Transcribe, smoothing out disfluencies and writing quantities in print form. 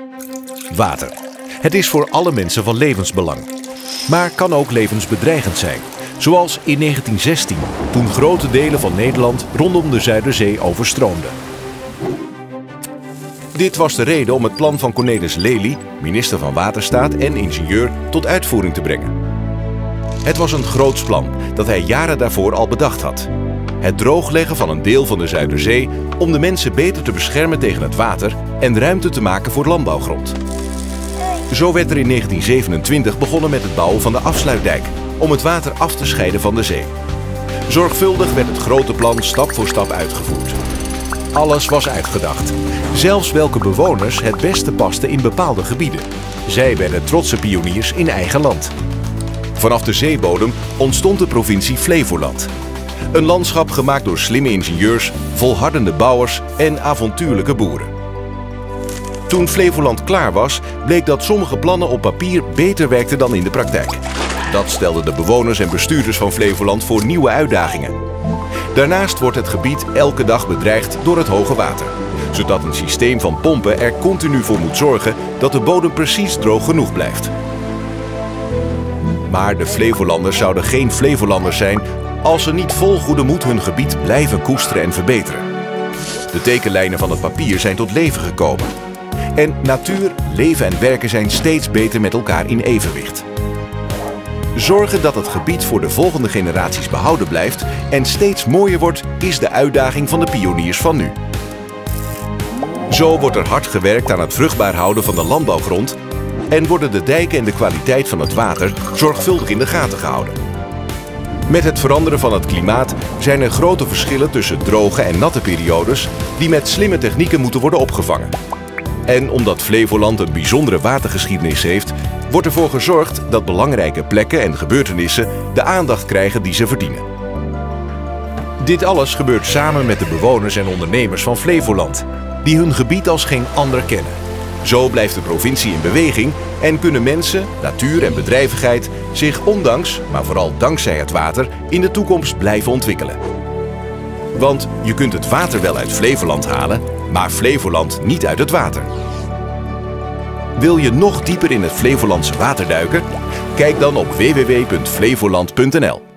Water. Het is voor alle mensen van levensbelang. Maar kan ook levensbedreigend zijn. Zoals in 1916, toen grote delen van Nederland rondom de Zuiderzee overstroomden. Dit was de reden om het plan van Cornelis Lely, minister van Waterstaat en ingenieur, tot uitvoering te brengen. Het was een groots plan dat hij jaren daarvoor al bedacht had. Het droogleggen van een deel van de Zuiderzee om de mensen beter te beschermen tegen het water en ruimte te maken voor landbouwgrond. Zo werd er in 1927 begonnen met het bouwen van de afsluitdijk om het water af te scheiden van de zee. Zorgvuldig werd het grote plan stap voor stap uitgevoerd. Alles was uitgedacht. Zelfs welke bewoners het beste pasten in bepaalde gebieden. Zij werden trotse pioniers in eigen land. Vanaf de zeebodem ontstond de provincie Flevoland. Een landschap gemaakt door slimme ingenieurs, volhardende bouwers en avontuurlijke boeren. Toen Flevoland klaar was, bleek dat sommige plannen op papier beter werkten dan in de praktijk. Dat stelde de bewoners en bestuurders van Flevoland voor nieuwe uitdagingen. Daarnaast wordt het gebied elke dag bedreigd door het hoge water, zodat een systeem van pompen er continu voor moet zorgen dat de bodem precies droog genoeg blijft. Maar de Flevolanders zouden geen Flevolanders zijn als ze niet vol goede moed hun gebied blijven koesteren en verbeteren. De tekenlijnen van het papier zijn tot leven gekomen. En natuur, leven en werken zijn steeds beter met elkaar in evenwicht. Zorgen dat het gebied voor de volgende generaties behouden blijft en steeds mooier wordt, is de uitdaging van de pioniers van nu. Zo wordt er hard gewerkt aan het vruchtbaar houden van de landbouwgrond en worden de dijken en de kwaliteit van het water zorgvuldig in de gaten gehouden. Met het veranderen van het klimaat zijn er grote verschillen tussen droge en natte periodes die met slimme technieken moeten worden opgevangen. En omdat Flevoland een bijzondere watergeschiedenis heeft, wordt ervoor gezorgd dat belangrijke plekken en gebeurtenissen de aandacht krijgen die ze verdienen. Dit alles gebeurt samen met de bewoners en ondernemers van Flevoland, die hun gebied als geen ander kennen. Zo blijft de provincie in beweging en kunnen mensen, natuur en bedrijvigheid zich ondanks, maar vooral dankzij het water, in de toekomst blijven ontwikkelen. Want je kunt het water wel uit Flevoland halen, maar Flevoland niet uit het water. Wil je nog dieper in het Flevolandse water duiken? Kijk dan op www.flevoland.nl.